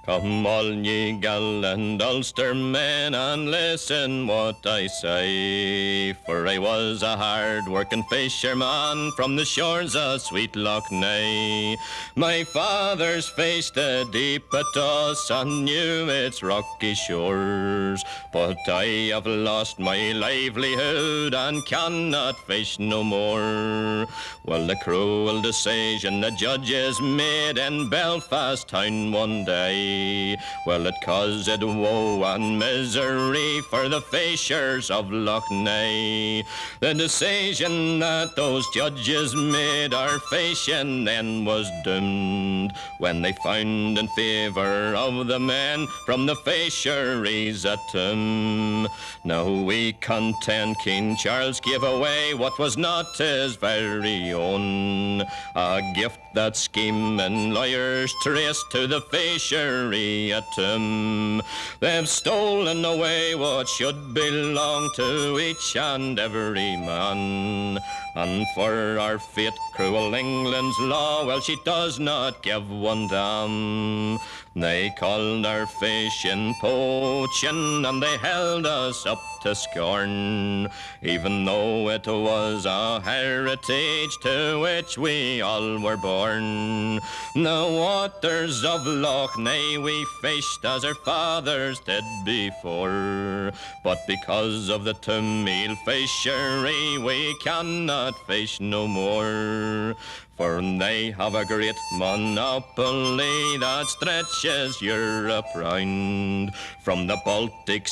Come all ye gallant Ulster men and listen what I say, for I was a hard-working fisherman from the shores of sweet Loch Ness. My fathers faced the deep at us and knew its rocky shores, but I have lost my livelihood and cannot fish no more. Well, the cruel decision the judges made in Belfast town one day, well, it caused woe and misery for the fishers of Loch Ness. The decision that those judges made our fishing then was doomed, when they found in favour of the men from the fisheries at Tim. Now we contend King Charles gave away what was not his very own, a gift that scheming lawyers traced to the fishery at Tim. They've stolen away what should belong to each and every man, and for our fate cruel England's law, well, she does not give one damn. They called our fishing poaching and they held us up to scorn, even though it was a heritage to which we all were born. The waters of Loch Ness we fished as our fathers did before, but because of the Tumeel fishery we cannot fish no more, for they have a great monopoly that stretches Europe round, from the Baltic,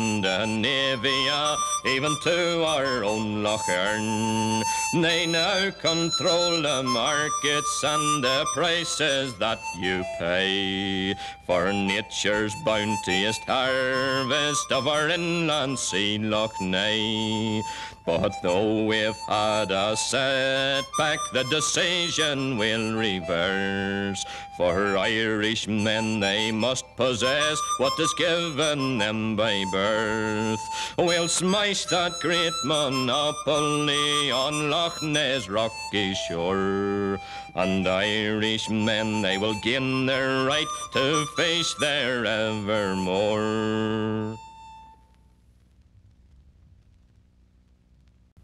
Scandinavia, even to our own Loch Earn. They now control the markets and the prices that you pay for nature's bounteous harvest of our inland sea, Loch Ness. But though we've had a setback, the decision will reverse. For Irishmen, they must possess what is given them by birth. We'll smash that great monopoly on Loch Ness' rocky shore, and Irishmen, they will gain their right to fish there evermore.